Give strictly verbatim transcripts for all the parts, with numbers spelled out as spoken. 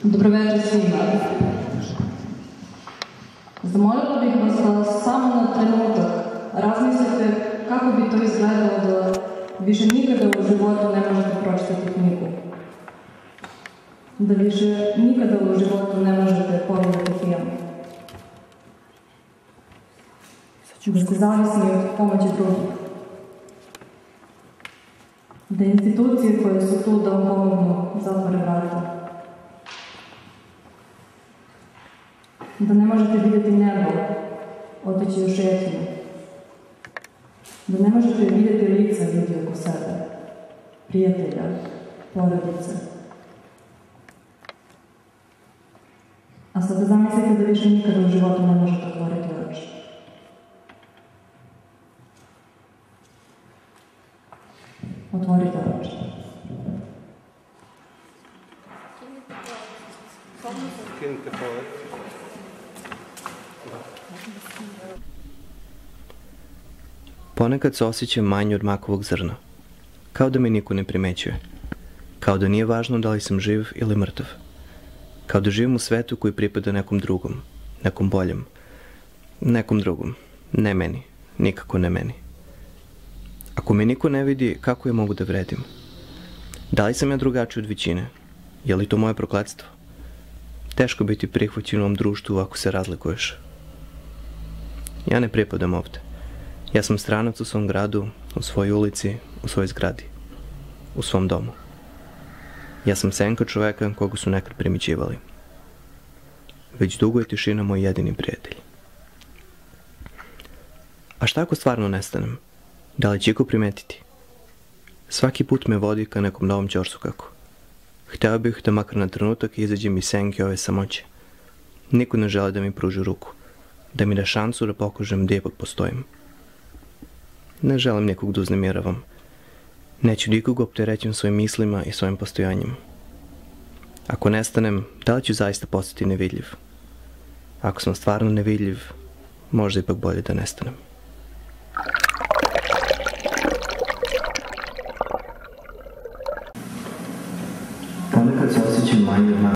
Dobroveče svima. Zamolila bih vas da samo na trenutak razmislite kako bi to izgledalo da više nikada u životu ne možete pročitati knjigu. Da više nikada u životu ne možete pogledati film. Da ste zavisni od pomoći drugih. Da institucije koje su tu da vam pomognu zatvore vrata. Da ne možete vidjeti nebo, otići u šetnju. Da ne možete vidjeti lica ljudi oko sebe, prijatelja, porodice. A sada zamislite da više nikada u životu ne možete otvoriti oči. Otvorite oči. Skinite polet. Ponekad se osjećam manje od makovog zrna. Kao da me niko ne primećuje. Kao da nije važno da li sam živ ili mrtav. Kao da živim u svetu koji pripada nekom drugom, nekom boljem, nekom drugom, ne meni, nikako ne meni. Ako me niko ne vidi, kako je mogu da vredim? Da li sam ja drugačiji od većine? Je li to moje prokletstvo? Teško biti prihvaćen u ovom društvu ako se razlikuješ. Ja ne pripadam ovde. Ja sam stranac u svom gradu, u svojoj ulici, u svojoj zgradi, u svom domu. Ja sam senka čoveka koga su nekad primićivali. Već dugo je tišina moj jedini prijatelj. A šta ako stvarno nestanem? Da li će iko primetiti? Svaki put me vodi ka nekom novom ćorsukaku. Hteo bih da makar na trenutak izađem iz senke ove samoće. Niko ne žele da mi pruži ruku, da mi da šansu da pokažem gdje ipak postojim. Ne želim nikog da uznemiravam. Neću nikog opterećem svojim mislima i svojim postojanjem. Ako nestanem, da li ću zaista postati nevidljiv? Ako sam stvarno nevidljiv, možda ipak bolje da nestanem. Ponekad se osjećam manje od manje.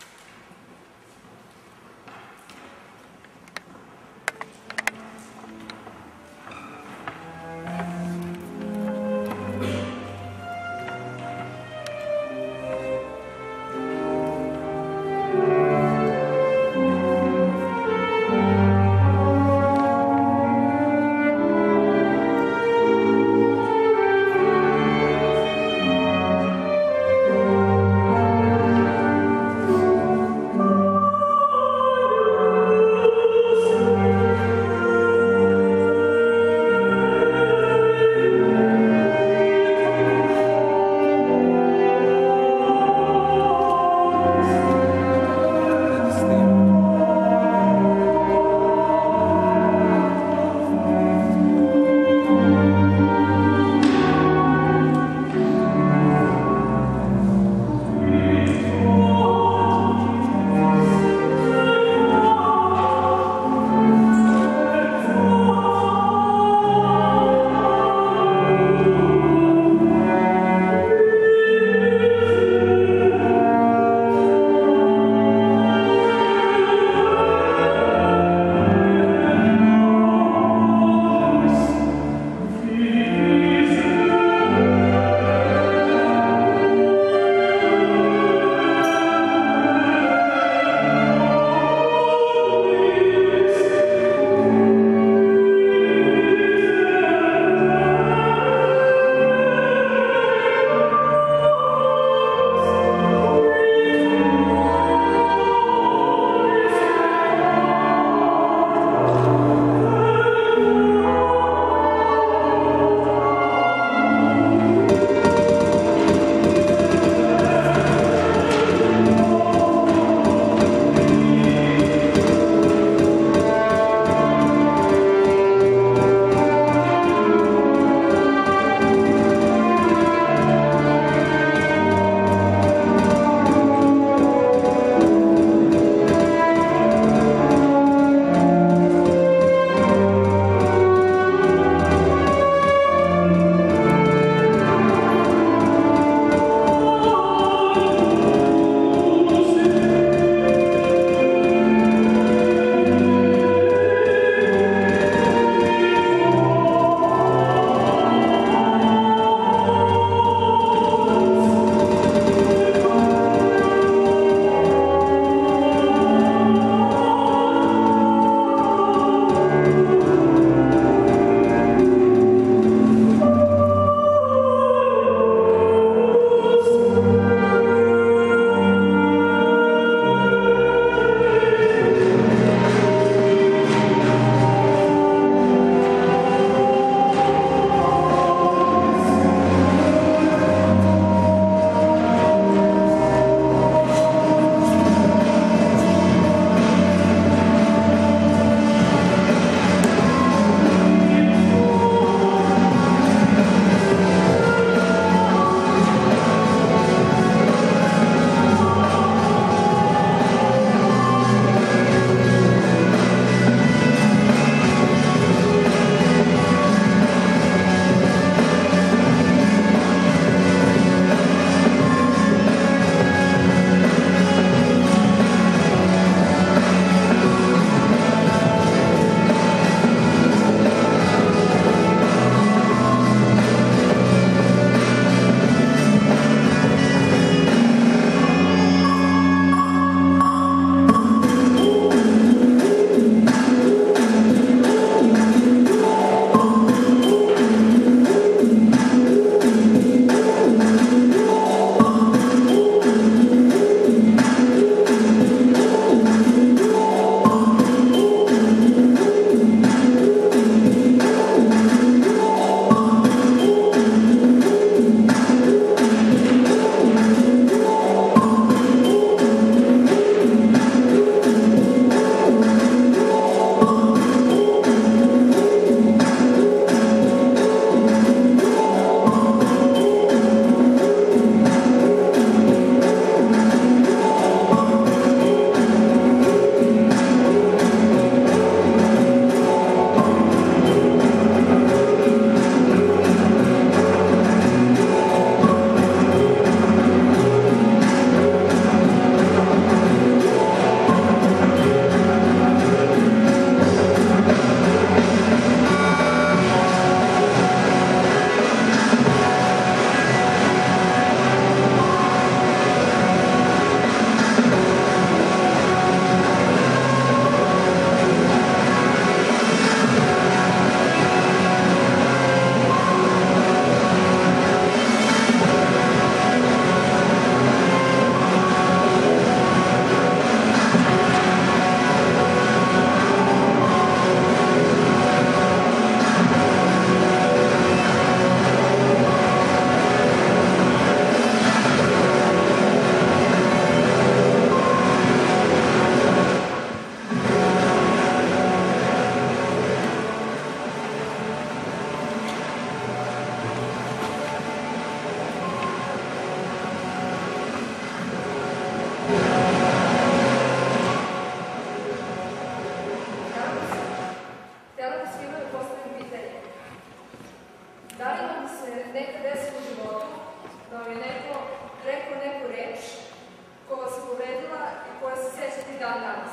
Da li vam se nekad desilo u životu da vam je neko rekao neku reč koja vas je povredila i koja se sećate i dan danas?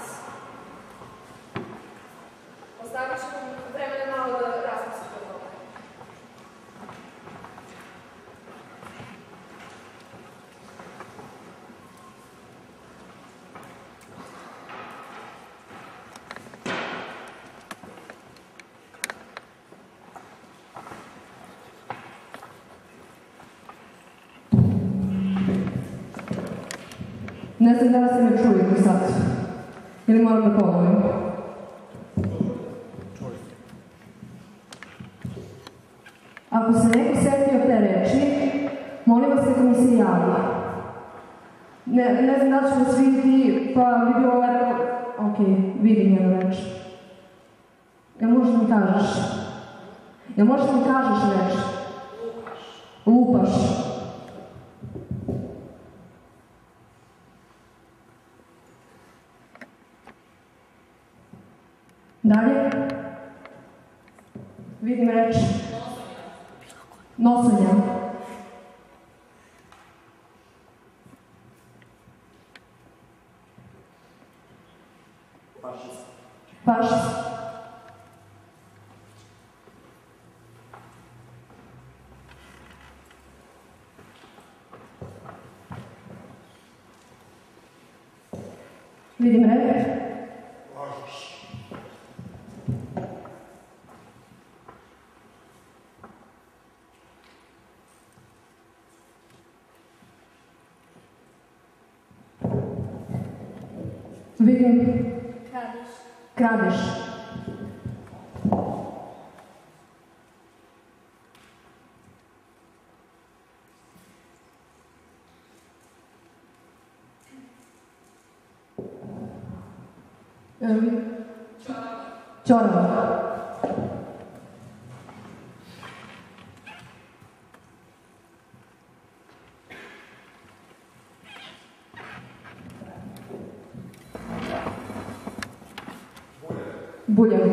Ostavit ću vam vremena malo da razmislite o tome. Ne znam da li se me čujete sad, ili moram da ponovim. Ako se neko setio te reči, molim vas neka mi se javi. Ne, ne znam da li ću vas vidjeti, pa bi bilo lepo... Ok, vidim jednu reč. Jel možeš da mi kažeš? Jel možeš da mi kažeš reč? Lupaš. Lupaš. Dalje. Vidim reč. Nosanja. Fašist. Fašist. Vidim reč. Vidim. Kradeš. Kradeš. Čorava. Čorava. Buljav.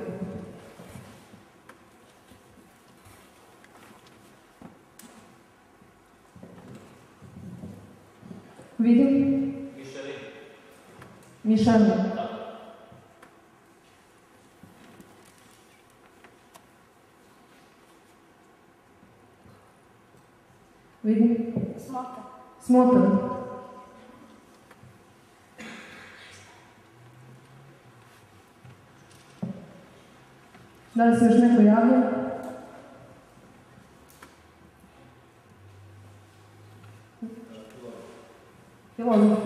Vidim. Mišelin. Mišelin. Vidim. Smota. Smotan. Da li se još neko javlja? Filozof.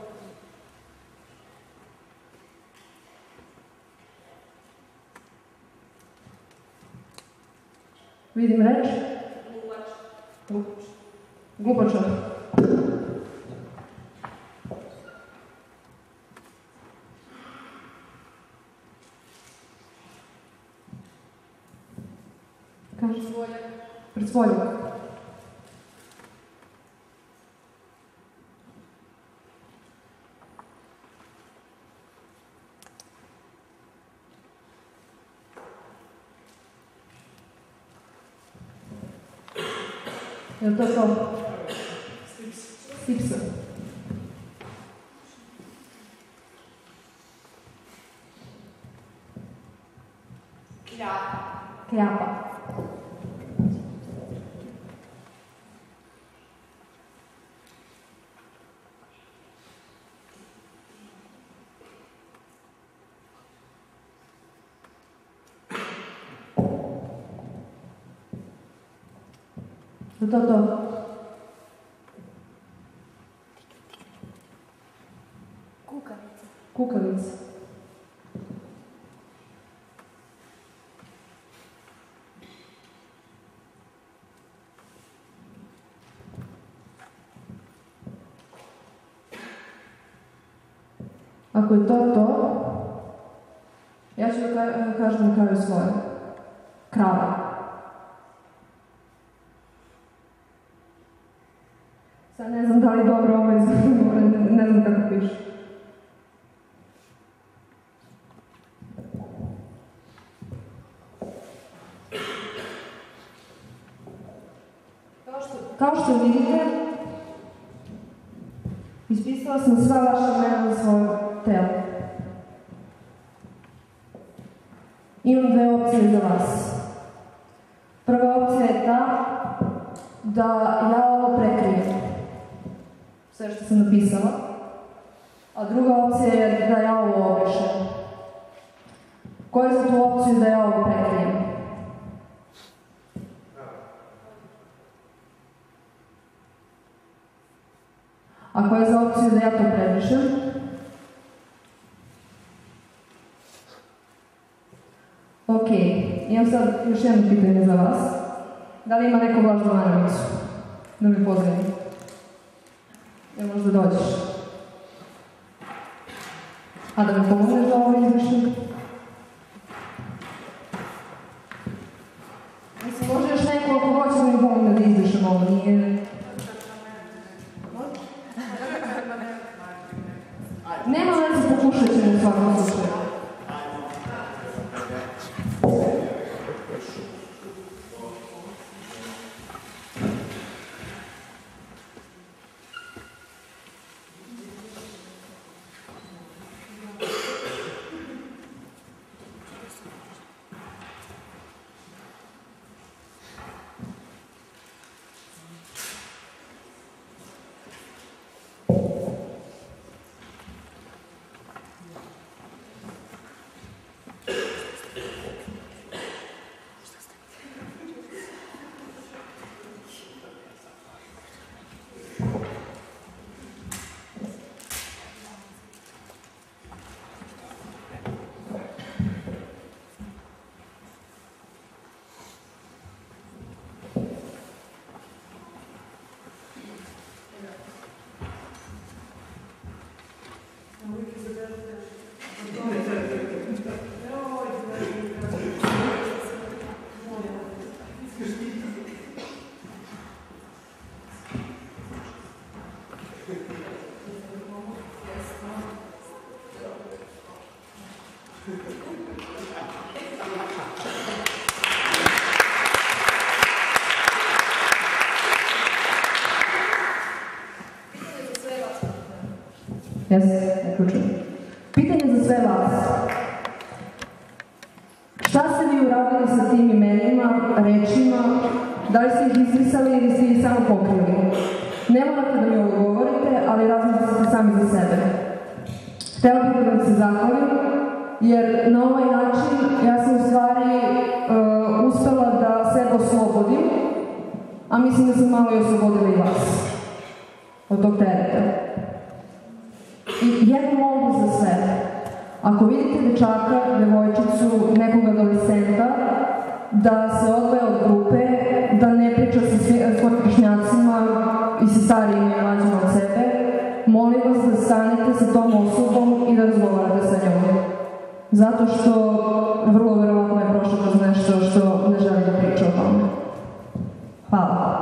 Vidim reč. Glupač. Glupač. Glupačar. Prsvoljak. Prsvoljak. Je li to to? Stipsa. Kljapa. Kljapa. Je to to? Kukavica. Kukavica. Ako je to to, ja ću da ka kažem na kraju svoje. Krava. Sad ne znam da li dobro ovo je, ne, ne znam kako piše. Kao što vidite, ispisala sam sva vaša imena za svoje telo. Imam dve opcije za vas. Prva opcija je ta da ja ovo prekrijem, sve što sam napisala, a druga opcija je da ja ovo obrišem. Ko je za tu opciju da ja ovo prekrijem? A ko je za opciju da ja to prebrišem? Ok, imam sad još jedno pitanje za vas. Da li ima neko vlažnu maramicu? Da mi pozdravi. Jel možda dođeš? A da mi pomogneš da ovo izbrišem? Mislim, može još neko ako hoće da mi pomogne da izbrišem ovo, nije... Nema veze, pokušat ćemo u svakom slučaju. Ja se uključujem. Pitanje za sve vas. Šta ste vi uradili sa tim imenima, rečima? Da li ste ih izbrisali ili ste ih samo pokrili? Ne morate da mi odgovorite, ali razmislite sami za sebe. Htela bih da vam se zahvalim, jer na ovaj način ja sam u stvari uh, uspela da sebe oslobodim, a mislim da sam malo i oslobodila i vas od tog tereta. I jednu molbu za sve. Ako vidite dečaka, devojčicu, nekog adolescenta, da se odvoje od grupe, da ne priča sa svojim vršnjacima i sa starijim i mlađima od sebe, molim vas da stanete sa tom osobom i da razgovarate sa njom. Zato što vrlo verovatno je prošlo kroz nešto što ne želi da priča o tome. Hvala.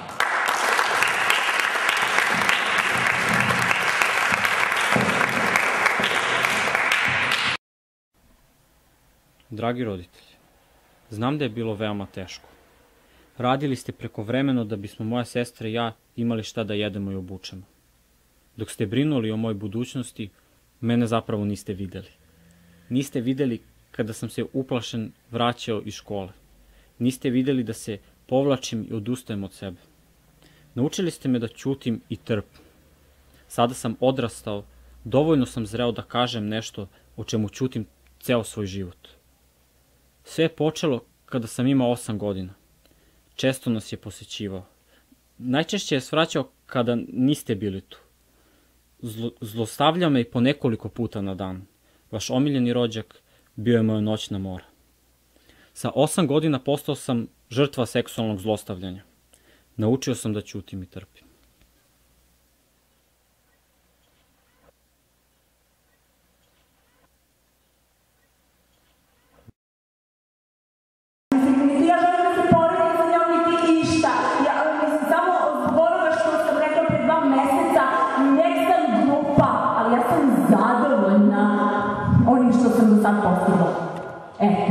Dragi roditelji, znam da je bilo veoma teško. Radili ste prekovremeno da bismo moja sestra i ja imali šta da jedemo i obučemo. Dok ste brinuli o mojoj budućnosti, mene zapravo niste videli. Niste videli kada sam se uplašen vraćao iz škole. Niste videli da se povlačim i odustajem od sebe. Naučili ste me da ćutim i trpim. Sada sam odrastao, dovoljno sam zreo da kažem nešto o čemu ćutim ceo svoj život. Sve je počelo kada sam imao osam godina. Često nas je posećivao. Najčešće je svraćao kada niste bili tu. Zlo, zlostavljao me i po nekoliko puta na dan. Vaš omiljeni rođak bio je moja noćna mora. Sa osam godina postao sam žrtva seksualnog zlostavljanja. Naučio sam da ćutim i trpim.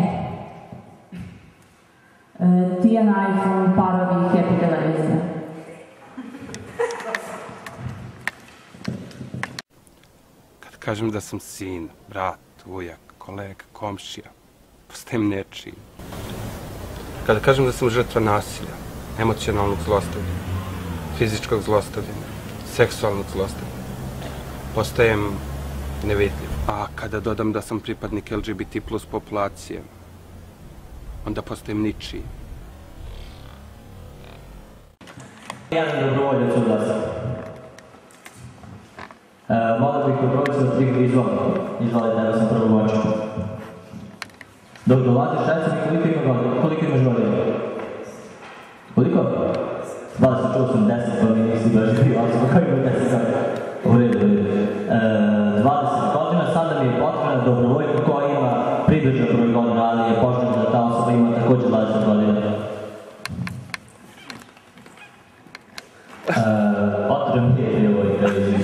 Tijana iPhone, parovi, Happy televizija. kažem da sam sin, brat, ujak, kolega, komšija, postajem nečiji. Kada kažem da sam žrtva nasilja, emocionalnog zlostavljanja, fizičkog zlostavljanja, seksualnog zlostavljanja, postajem nevidljiv. A kada dodam da sam pripadnik L G B T plus populacije, onda postajem ničiji. Jedan dobrovoljac od vas. Molio bih dobrovoljca da prihodi izvolite. Izvolite, evo sam prvo voču. Dok dolaziš, reci mi koliko ima godina, koliko imaš godina? Koliko? dvadeset, čuo sam deset, pa mi nisi baš bio osoba koji ima deset godina. U redu, u redu. dvadeset godina, sada mi je potrebna dobrovoljka koja ima približan broj godina, ali je pošteno da ta osoba ima također dvadeset godina. Potrebno mi je prijevojka, vidim.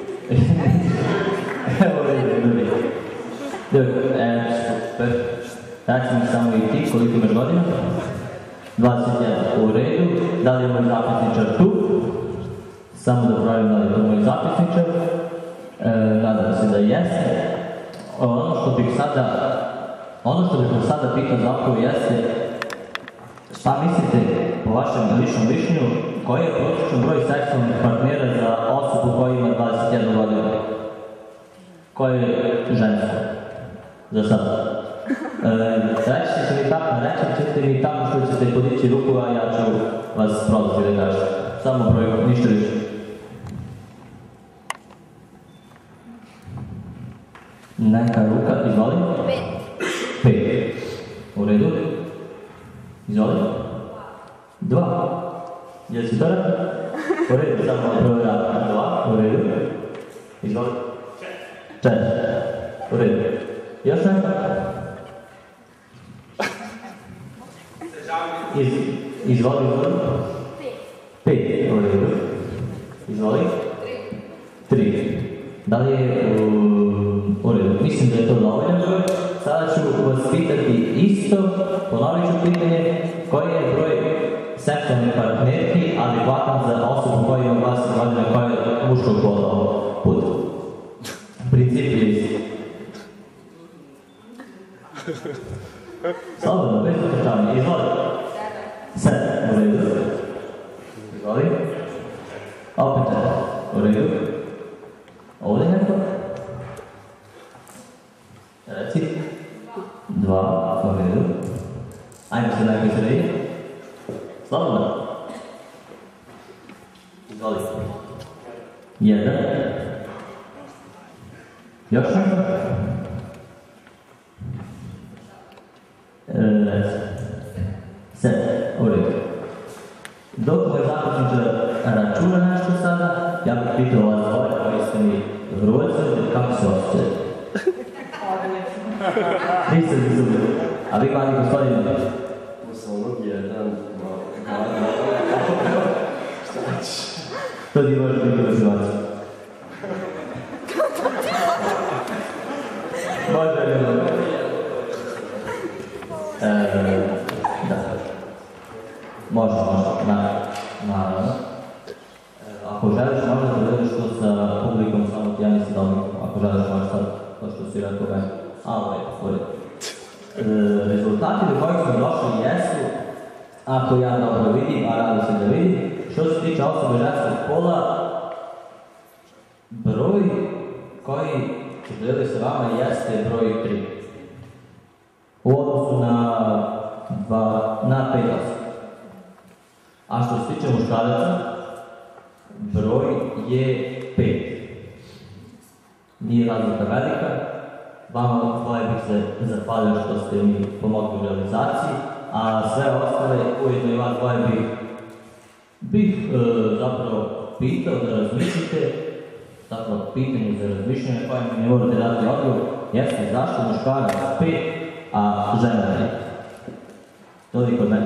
Evo vidim, vidim. E, super. Daći mi samo i ti, koliko imaš godina? dvadeset jedan, u redu. Da li je moj zapisničar tu? Samo da pravim da li je to moj zapisničar. E, nadam se da jeste. Ono što bih sada, ono što bih vas sada pitao zapravo jeste, šta mislite po vašem ličnom mišljenju, koji je prosječan broj seksualnih partnera za osobu koja ima dvadeset jednu godinu? Koje je žensko? Za sada. Reći ćete mi tako, reći ćete mi tako što ćete podići ruku, a ja ću vas prozvati da kažem. Samo broj, ništa više. Neka ruka, izvoli. Pet. Pet. U redu. Izvoli. Dva. Jel si to rekao? U redu, samo prvo rad. Dva. U redu. Izvoli. Četiri. U redu. Još neko? Iz, izvoli, izvoli. Pet. Pet. U redu. Izvoli. Tri. Tri. Da li je u, u redu? Mislim da je to dovoljno broj. Sada ću vas pitati isto, ponovit ću pitanje, koji je broj seksualnih partnerki adekvatan za osobu koja ima dvadeset godina koja je muškog pola ovog puta. Princip je isti. Slobodno, bez potrčavanja. Izvoli. Sedam. U redu. Izvoli. Opet sedam. U redu. Ovdje neko? Reci. Dva. U redu. Ajmo se nekoj sredini. Slobodno. Izvoli. Jedan. Još neko? Reci. Sedam. U redu. Dok moj zapisničar računa nešto sada, ja bih pitao vas dvoje koji ste mi dobrovoljci, kako se osjećate? Niste mi zubili. A vi mali gospodine? Poslovnog jedan, malo. To ti možeš biti motivaciju. Može li ono? Da. Može, može, naravno. Ako želiš, možda da gledaš to sa publikom, samo ti ja nisi dao. Ako želiš, možda sad, to što si rekao meni. A, ovo je, ovo je. Rezultati do kojih smo došli jesu, ako ja dobro vidim, a rado se da vidim, što se tiče osobe ženskog pola, broj koji ću deliti sa vama jeste broj tri. U odnosu na, dva, na pet osoba. A što se tiče muškaraca, broj je pet. Nije razlika velika. Vama dvoje bih se zahvalio što ste mi pomogli u realizaciji, a sve ostale, ujedno i vas dvoje bih, bih e, zapravo pitao da razmišljite, zapravo pitanje za razmišljanje koje mi ne morate dati odgovor, jeste zašto muškarac pet, a žena tri. Toliko od mene.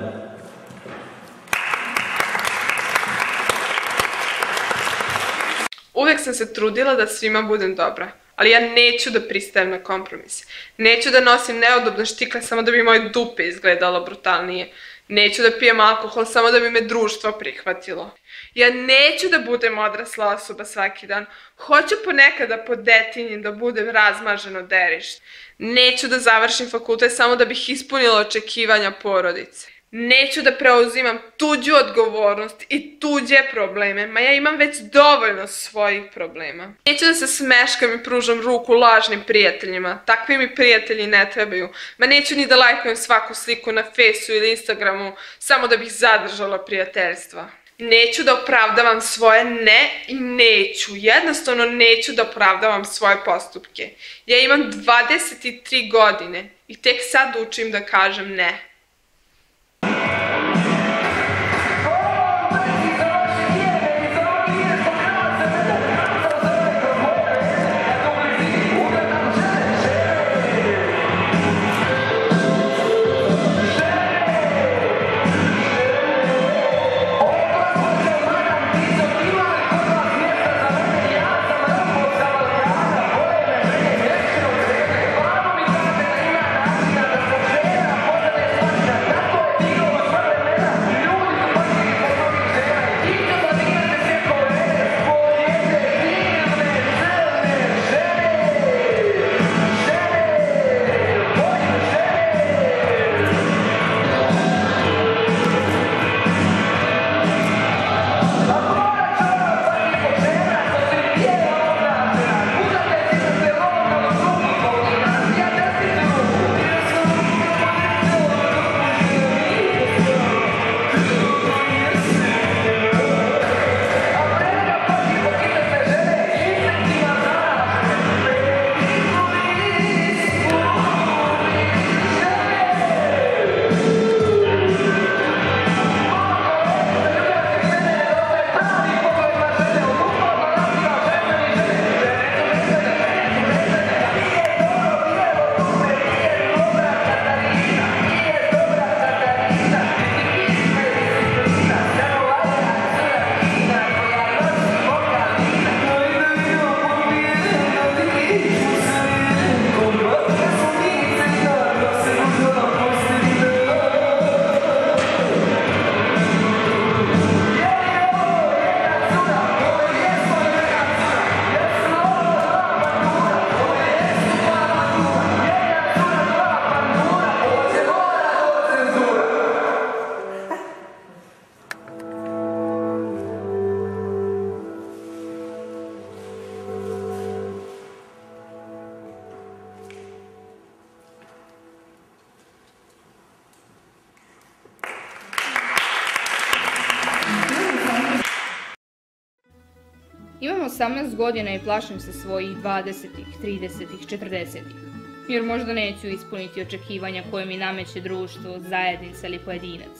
Uvek sam se trudila da svima budem dobra, ali ja neću da pristajem na kompromise. Neću da nosim neudobne štikle samo da bi moje dupe izgledalo brutalnije. Neću da pijem alkohol samo da bi me društvo prihvatilo. Ja neću da budem odrasla osoba svaki dan. Hoću ponekada po detinji da budem razmaženo derište. Neću da završim fakultet samo da bih ispunila očekivanja porodice. Neću da preuzimam tuđu odgovornost i tuđe probleme, ma ja imam već dovoljno svojih problema. Neću da se smeškam i pružam ruku lažnim prijateljima, takvi mi prijatelji ne trebaju. Ma neću ni da lajkujem svaku sliku na Fejsu ili Instagramu samo da bih zadržala prijateljstva. Neću da opravdavam svoje ne i neću, jednostavno neću da opravdavam svoje postupke. Ja imam dvadeset tri godine i tek sad učim da kažem ne. Imam osamnaest godina i plašim se svojih dvadesetih, tridesetih, četrdesetih. Jer možda neću ispuniti očekivanja koje mi nameće društvo, zajednica ili pojedinac.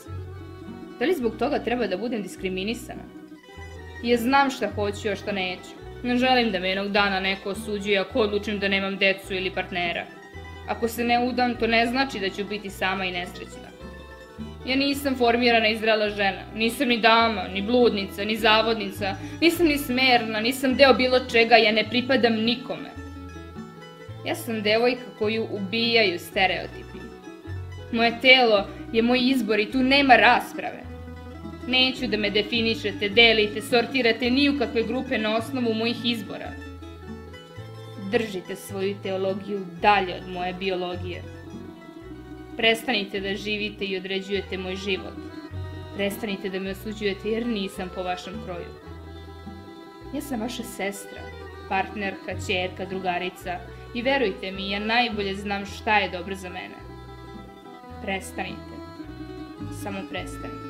Da li zbog toga treba da budem diskriminisana? Ja znam šta hoću, a šta neću. Ne želim da me jednog dana neko osuđuje ako odlučim da nemam decu ili partnera. Ako se ne udam, to ne znači da ću biti sama i nesrećna. Ja nisam formirana i zrela žena, nisam ni dama, ni bludnica, ni zavodnica, nisam ni smerna, nisam deo bilo čega, ja ne pripadam nikome. Ja sam devojka koju ubijaju stereotipi. Moje telo je moj izbor i tu nema rasprave. Neću da me definišete, delite, sortirate ni u kakve grupe na osnovu mojih izbora. Držite svoju teologiju dalje od moje biologije. Prestanite da živite i određujete moj život. Prestanite da me osuđujete jer nisam po vašem kroju. Ja sam vaša sestra, partnerka, ćerka, drugarica i verujte mi, ja najbolje znam šta je dobro za mene. Prestanite. Samo prestanite.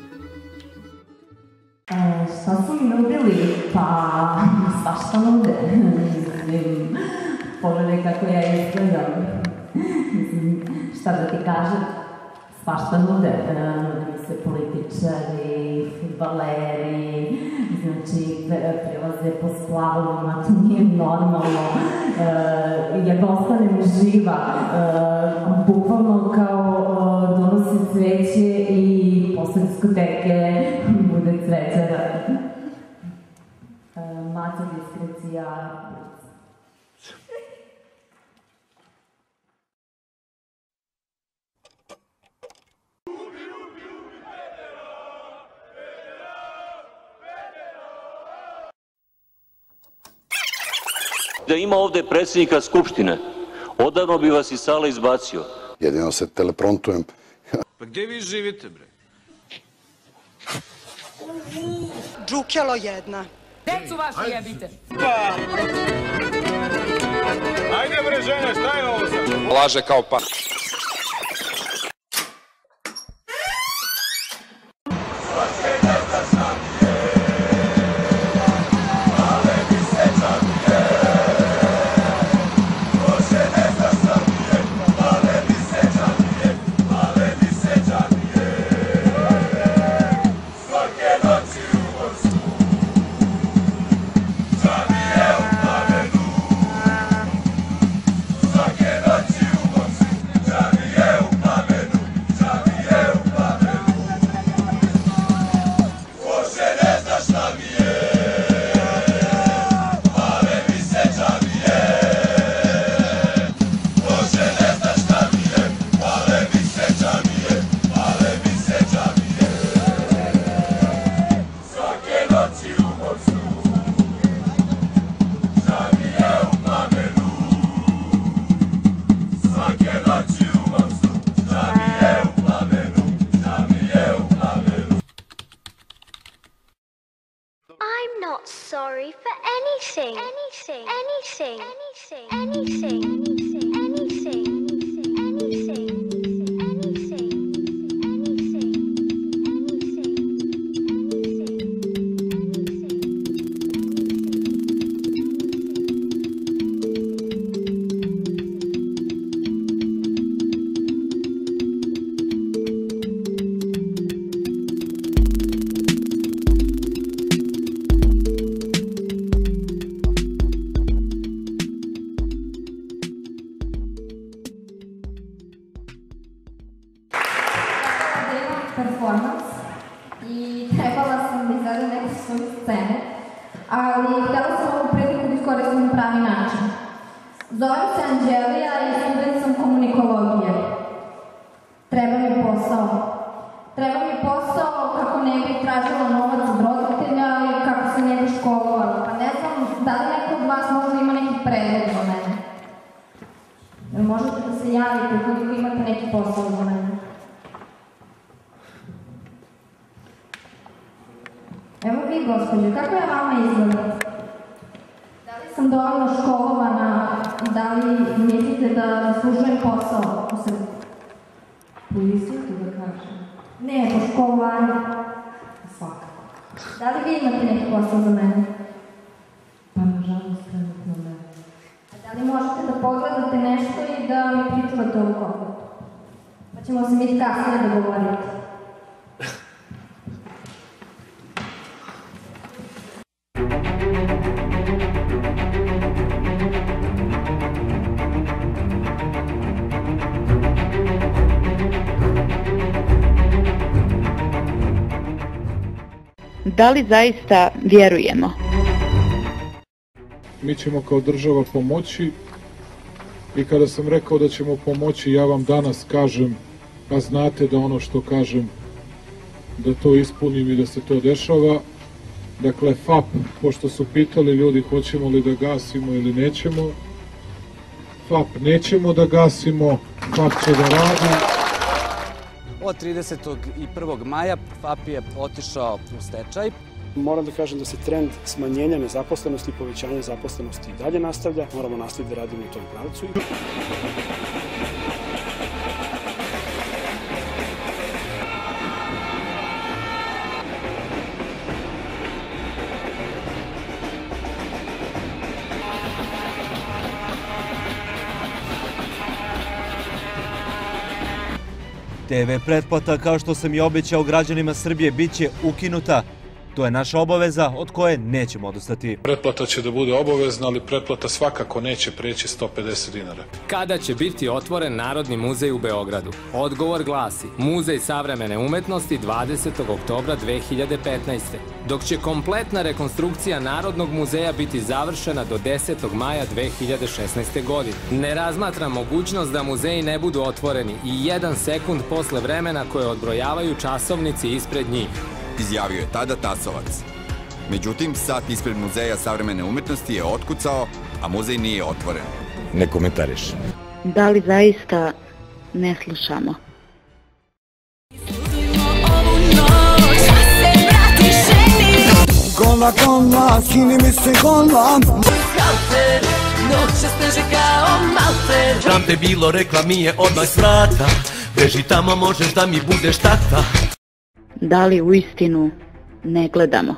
E, šta su mi nudili? Pa, svašta nude. Mislim, pogledaj kako ja izgledam. Mislim, šta da ti kažem, svašta nude. Nude mi se političari, futbaleri, znači prelaze po splavovima, to nije normalno. Ja da ostanem živa, bukvalno kao donosi cveće i posle diskoteke bude cvećara. Maca diskrecija. Da ima ovde predsjednika Skupštine, odavno bi vas iz sale izbacio. Jedino se teleprontujem. Pa gdje vi živite, bre? Džukelo jedna. Decu vašu jebite. Pa! Ajde bre žene, šta je ovo sad? Laže kao pa. Sorry for anything, anything, anything, anything, anything, anything, anything, anything, anything, performans i trebala sam da izvedem neku svoju scenu, ali htjela sam ovu priliku da iskoristim na pravi način. Zovem se Anđelija i student sam komunikologije. Treba mi posao. Treba mi posao kako ne bih tražila novac od roditelja i kako se ne bih školovala. Pa ne znam da li neko od vas možda ima neki predlog za mene. Jel možete da se javite koliko imate neki posao za mene? Evo vi, gospođo, kako ja vama izgledam? Da li sam dovoljno školovana, da li mislite da zaslužujem posao u Srbiji? Po istitu da kažem? Ne, po školovanju. Svakako. Da li vi imate neki posao za mene? Pa nažalost trenutno ne. A da li možete da pogledate nešto i da mi pričuvate ovu kopu? Pa ćemo se mi kasnije dogovoriti. Da li zaista vjerujemo? Mi ćemo kao država pomoći i kada sam rekao da ćemo pomoći, ja vam danas kažem, a znate da ono što kažem, da to ispunim i da se to dešava. Dakle, F A P, pošto su pitali ljudi hoćemo li da gasimo ili nećemo, F A P nećemo da gasimo, F A P će da radi. Od tridesetog prvog maja F A P je otišao u stečaj. Moram da kažem da se trend smanjenja nezaposlenosti i povećanja zaposlenosti i dalje nastavlja. Moramo nastaviti da radimo u tom pravcu. T V pretplata, kao što sam i obećao građanima Srbije, bit će ukinuta. To je naša obaveza od koje nećemo odustati. Pretplata će da bude obavezna, ali pretplata svakako neće preći sto pedeset dinara. Kada će biti otvoren Narodni muzej u Beogradu? Odgovor glasi: Muzej savremene umetnosti dvadesetog oktobra dve hiljade petnaeste. Dok će kompletna rekonstrukcija Narodnog muzeja biti završena do desetog maja dve hiljade šesnaeste. godine. Ne razmatra mogućnost da muzeji ne budu otvoreni i jedan sekund posle vremena koje odbrojavaju časovnici ispred njih. Izjavio je tada Tasovac. Međutim, sat ispred Muzeja savremene umetnosti je otkucao, a muzej nije otvoren. Ne komentariš. Da li zaista ne slušamo? Gola, gola, čini mi se gola. Malter, noće steže kao malter. Tam te bilo, rekla mi je odmah s vrata. Beži tamo, možeš da mi budeš tata. Da li u istinu ne gledamo?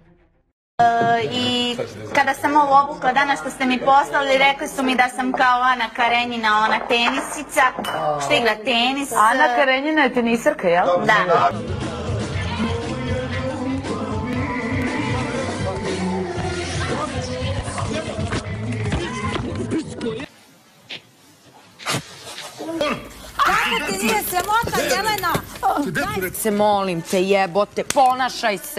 I kada sam ovo obukla danas što ste mi poslali, rekli su mi da sam kao Ana Karenjina, ona tenisica, što igra tenis. Ana Karenjina je tenisarka, jel? Da. Kako ti nije sramota, Jelena? Daj se, molim te, jebote, ponašaj se.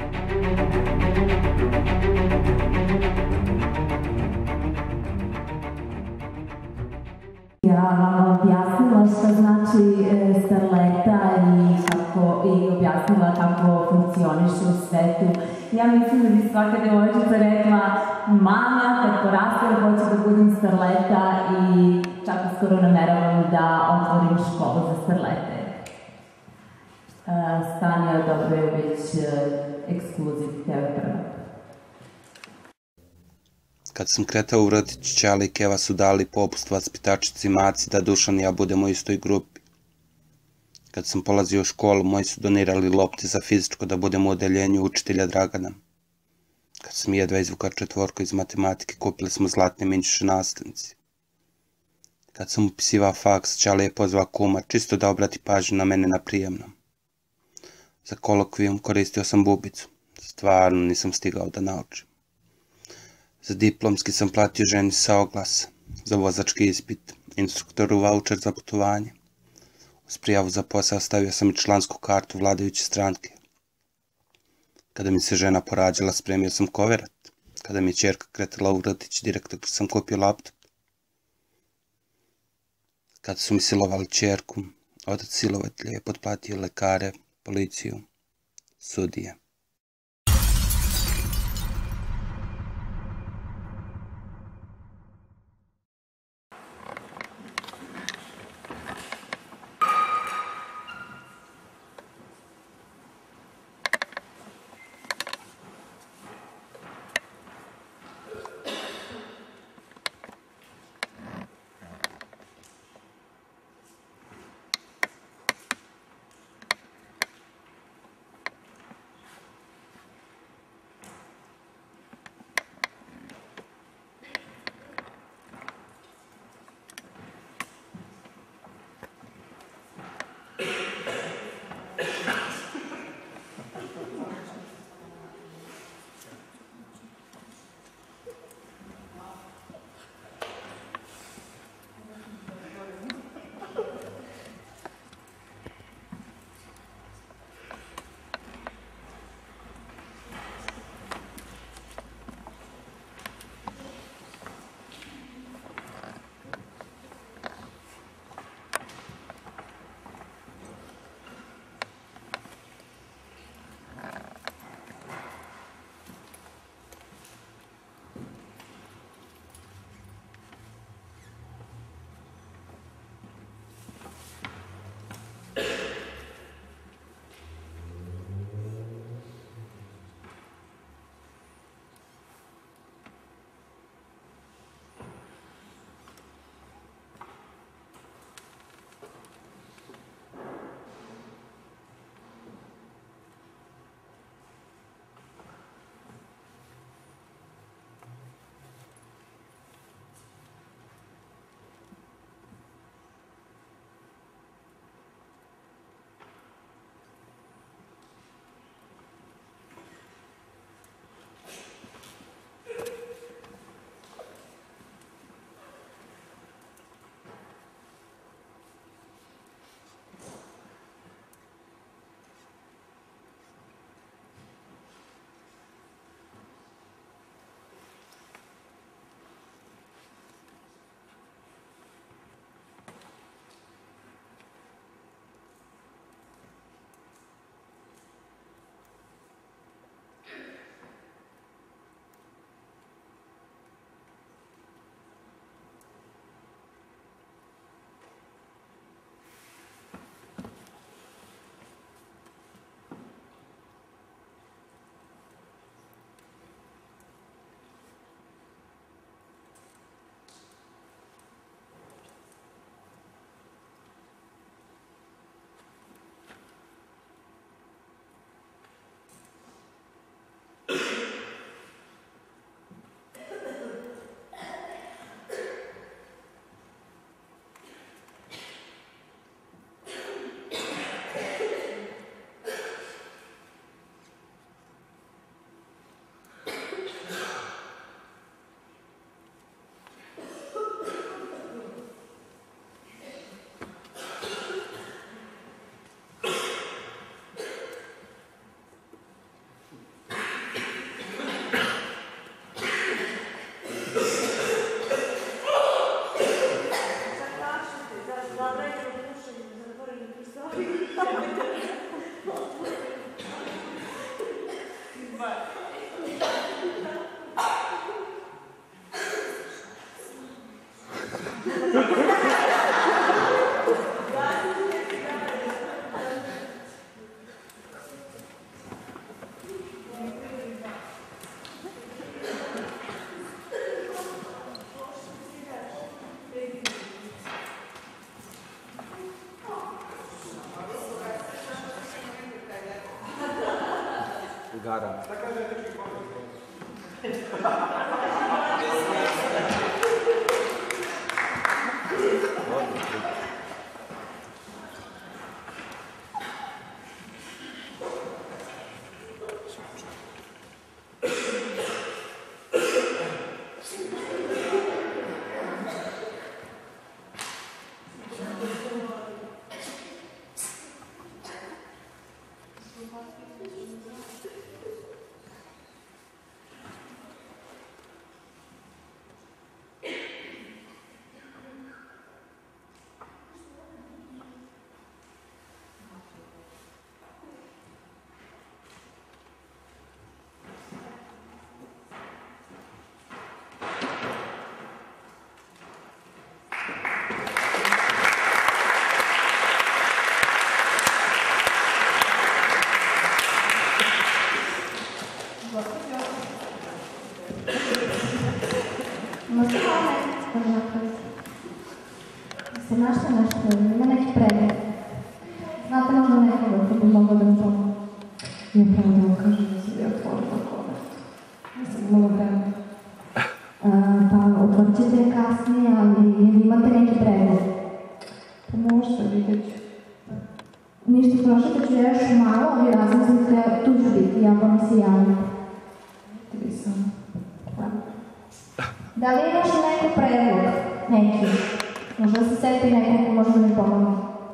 Ja vam objasnila šta znači starleta i kako i objasnila kako funkcioniše u svetu. Ja mislim da bi svaka devojčica rekla, mama, kad porastem hoću da budem starleta i čak uskoro nameravam da otvorim školu za starlete. Stanja dobro je već ekskluziv T V prva. Kad sam kretao u vrtić, Ćale i Keva su dali popust vaspitačici Maci da Dušan i ja budemo u istoj grupi. Kad sam polazio u školu, moji su donirali lopte za fizičko da budemo u odeljenju učitelja Dragana. Kad sam jedva izvukao četvorku iz matematike, kupili smo zlatne minčiše nastavnici. Kad sam upisivao faks, Ćale je pozvao kuma, čisto da obrati pažnju na mene na prijemnom. Za kolokvijum koristio sam bubicu. Stvarno nisam stigao da naučim. Za diplomski sam platio ženi sa oglasa, za vozački ispit, instruktoru vaučer za putovanje. Uz prijavu za posao stavio sam i člansku kartu vladajuće stranke. Kada mi se žena porađala, spremio sam koverat. Kada mi je ćerka kretala u vrtić, direktor sam kupio laptop. Kada su mi silovali ćerku, otac silovatelja je potplatio lekare, policiju, sudije. Gara. Se našla nešto, ima neki pregled. Znate možda nekoga ko bi mogla da mi pomoći? Ja pravo da vam kažem da sam ja otvorila kovertu. Ja sam imala vremena. Pa otvorit ćete je kasnije, ali imate neki pregled. Pa možda vidjet ću. Ništa, prošete ću još malo, ali razmislite, tu ću biti, ja vam se javim. Ti sam. Da li imaš neko predlog? Neki. Možda se seti neko ko može da mi pomoći.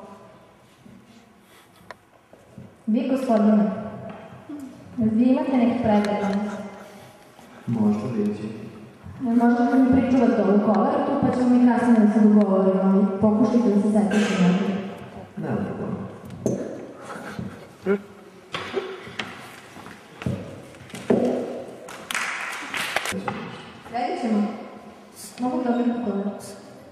Vi, gospodine, vi imate neki predlog? Možda vidjeti. Možda da mi pričuvate ovu kovertu, pa ćemo mi kasnije da se dogovorimo, ali pokušajte da se setite neki. Nema problema. Sredit ćemo. Mogu dobiti kovertu.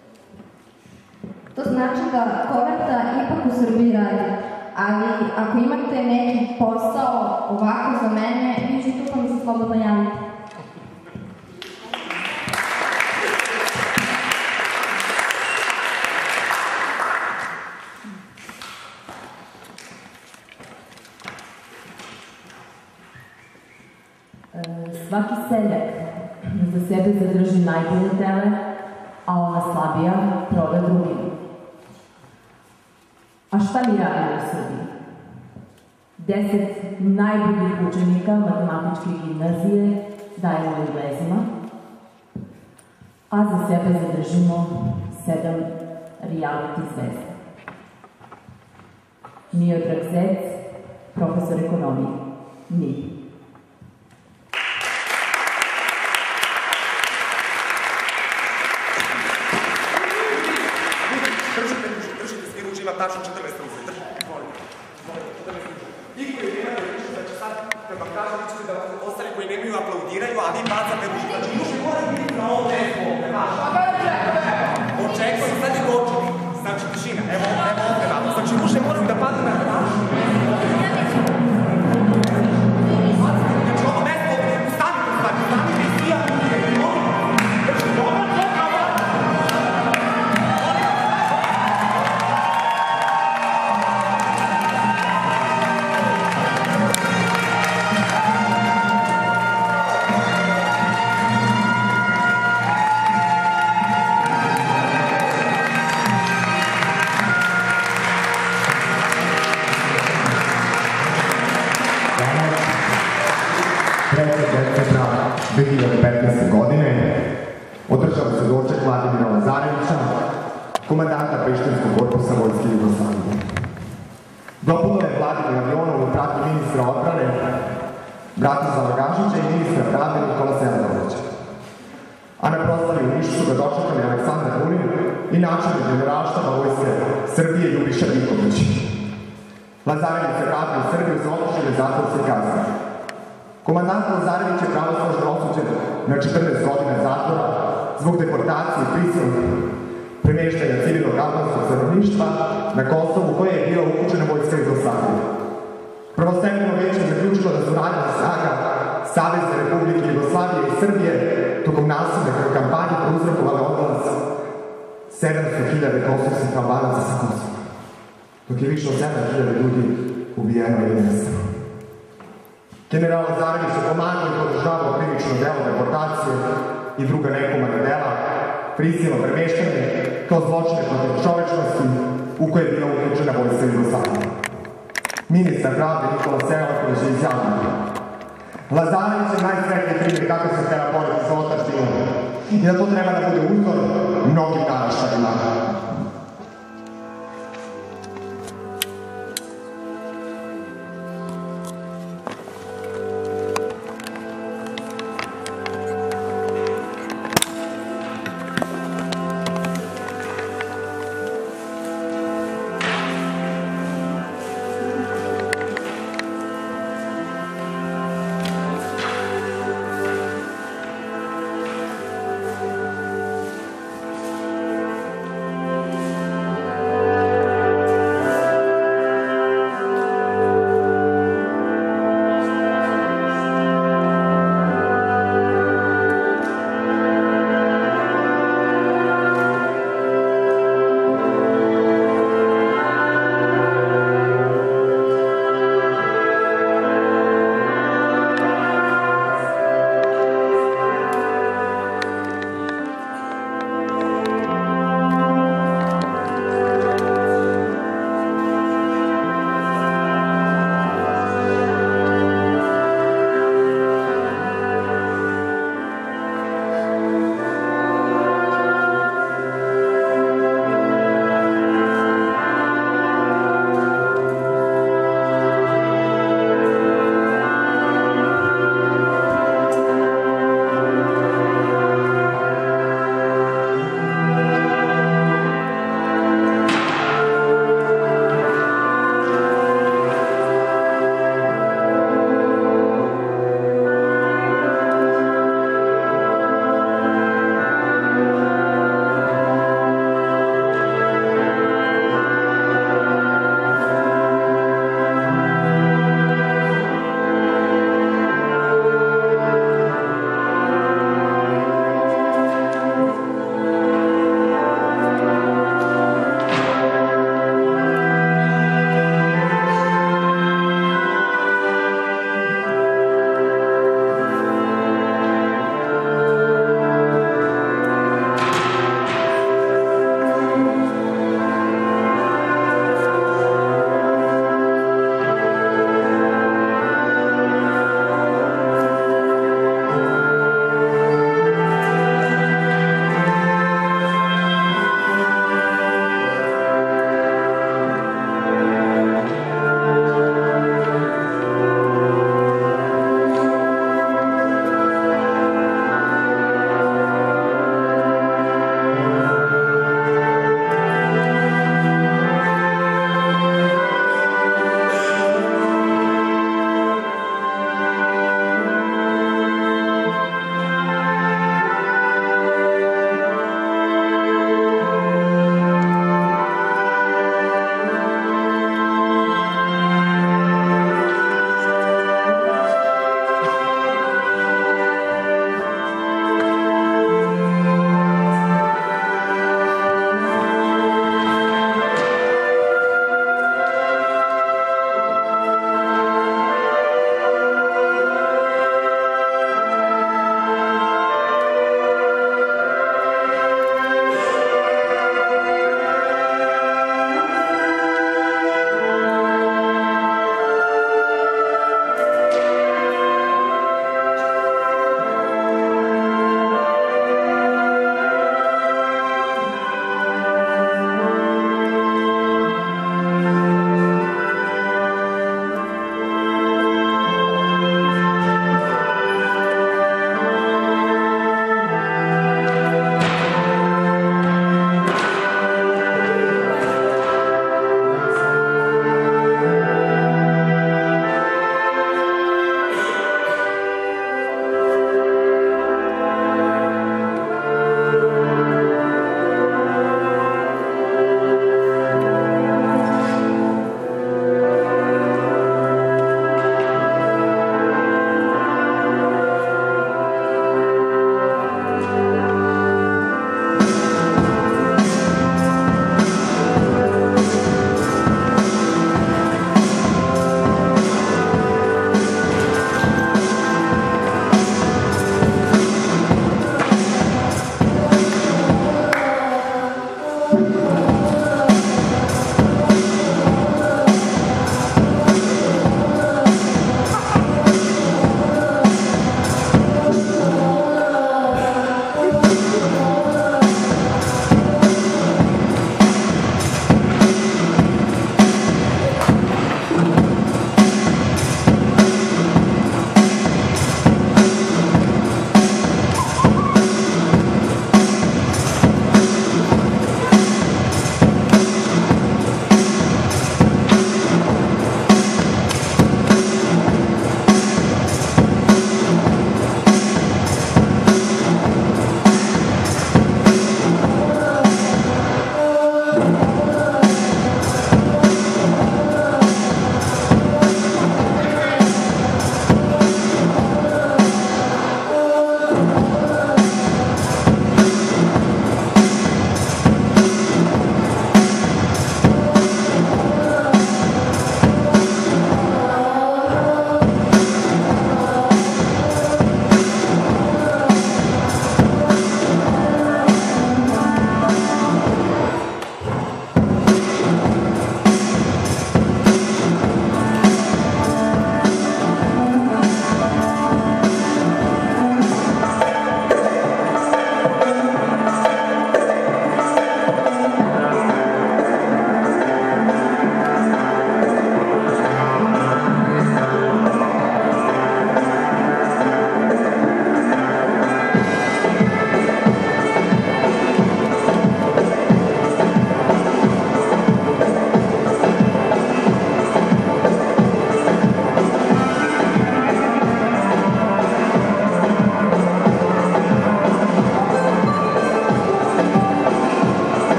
To znači da koverta ipak u Srbiji radi, ali ako imate neki posao ovako za mene, vi ću tu pa mi se slobodno javiti. Svaki seljak za sebe zadrži najbolje tele, a ona slabija proda drugim. A šta mi radimo u Srbiji? Deset najboljih učenika matematičke gimnazije dajemo Englezima, a za sebe zadržimo sedam reality zvezda. Miodrag Zec, profesor ekonomije. Ni. Tačno četrnaest ruku. I koji nemate ruku, znači sad kad vam kažem, vi ćete da ostali koji nemaju aplaudiraju, a vi bacate ruku. Znači ruke moraju biti na ovom neku ovde, znaš. Očekujem, sad je goček. Znači tišina, evo ovde rado. Znači ruše moraju da padne na naš. Znači ovo mesto ovde, ustanite, ustanite, ustanite i sija. Znači dobro, dobro. dve hiljade petnaeste. godine održava se doček Vladimira Lazarevića, komandanta Prištinskog korpusa Vojske Jugoslavije. Dopunilo je Vladimir avionom u pratu ministra odbrane Bratislava Gašića i ministra pravde Nikola Selakovića. A na proslavi u Nišu su ga dočekali Aleksandar Vulin i načelnik generalštaba Vojske Srbije Ljubiša Viković. Lazarević se vratio u Srbiju za opuštene zatvorske kazne. Komandant Lazarević je pravosnažno osuđen na četrnaest godina zatvora zbog deportacije i prisilnog premještanja civilnog albanskog stanovništva na Kosovu koje je bila uključena vojska Jugoslavije. Prvostepeno veće je zaključilo da su radna snaga Savezne Republike Jugoslavije i Srbije tokom nasilne kampanje prouzrokovale odlaz sedamsto hiljada kosovskih Albanaca sa Kosova, dok je više od sedam hiljada ljudi ubijeno ili nestalo. General Lazarević je pomagao i podržavao krivično delo deportacije i druga nehumana dela, prisilno premještanje, kao zločine protiv čovečnosti u koje je bila uključena vojska Jugoslavije. Ministar pravde Nikola Selaković je izjavio: Lazarević je najsretniji primjer kako se treba boriti za otačbinu i da to treba da bude uzor mnogim naraštajima.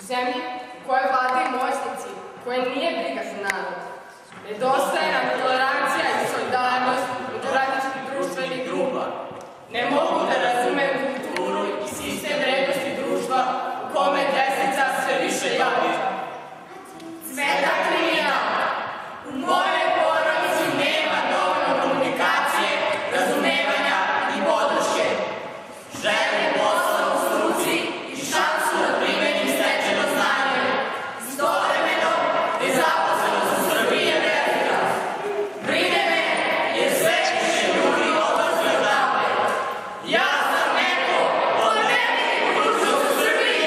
zemlji koje vladaju moćnici, koje nije briga za narod. Nedostaje nam tolerancija i solidarnost među različitih društvenih grupa. Ne mogu da razumem kulturu i sistem vrednosti društva u kome desnica sve više javića. Sveta kriminala. U mojoj porodici nema dovoljno komunikacije, razumevanja i podrške. Želim posao u struci i šansu da primenim stečeno znanje. Istovremeno, nezaposlenost u Srbiji je velika. Brine me jer sve više ljudi odlazi odavde. Ja sam neko od nekih budućnost u Srbiji.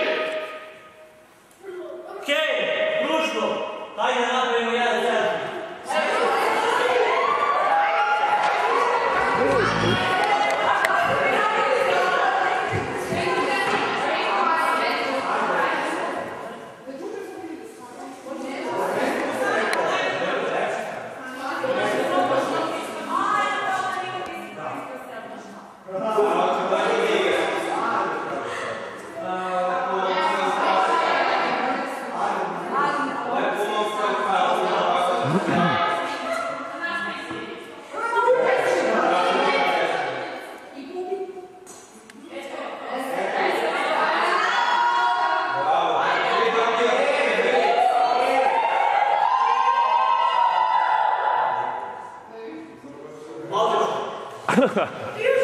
Hej, društvo, hajde napravimo jedan selfie. Odlično.